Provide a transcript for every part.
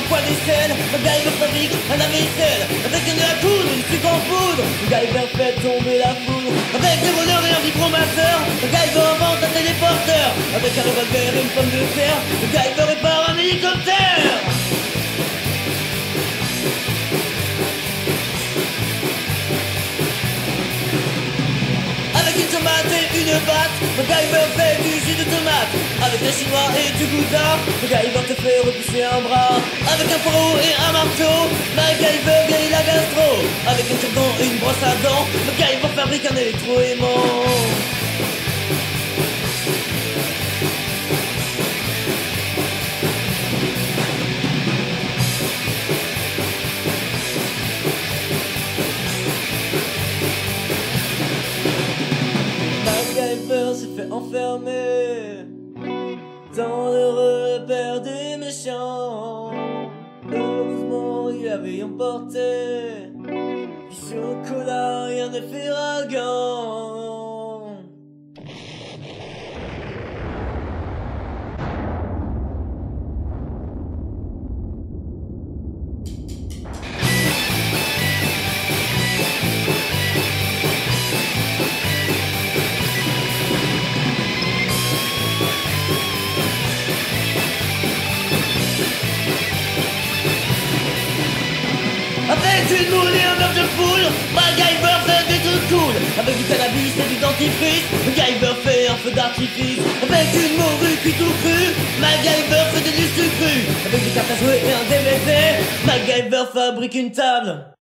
poêle d'aisselle, MacGyver fabrique un lave-vaisselle. Avec un nœud à coudre, une sucre en poudre, MacGyver fait tomber la foudre. Avec des rollers et un vibromasseur, MacGyver invente un téléporteur. Avec un revolver et une pomme de terre, MacGyver répare un hélicoptère. Avec une tomate et une batte, MacGyver fait du jus de tomate. Avec un chinois et du gouda, MacGyver te fait repousser un bras. Avec un poireau et un marteau, MacGyver guérit la gastro. Avec un cure-dent et une brosse à dents, MacGyver fabrique un électro-aimant. MacGyver s'est fait enfermer dans le repère des méchants. Heureusement il avait emporté du chocolat et un effet ragant. Avec une moule et un œuf de poule, MacGyver fait des trucs cool. Avec du cannabis et du dentifrice, MacGyver fait un feu d'artifice. Avec une morue cuite tout cru, MacGyver fait des lustres crus. Avec des cartes à jouer et un DVD, MacGyver fabrique une table.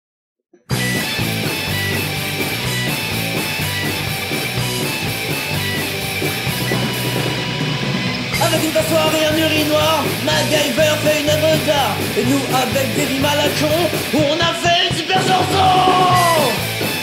Avec une passoire et un urinoir, MacGyver fait une œuvre d'art. Et nous avec des rimes à la con, on a fait une super chanson.